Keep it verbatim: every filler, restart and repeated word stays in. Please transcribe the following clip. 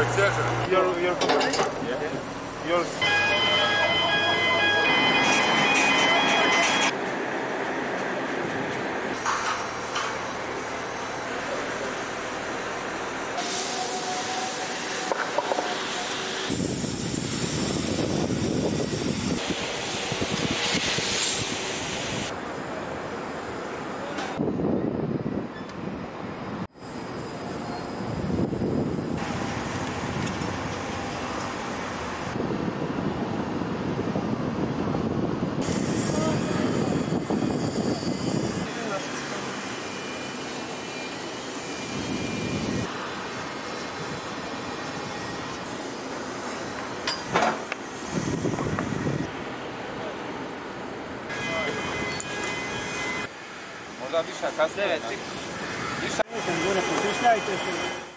Sergio, your, your company? Yeah. Yours. Možda viša kasnije. Devet. Više. Gore, potišljajte se.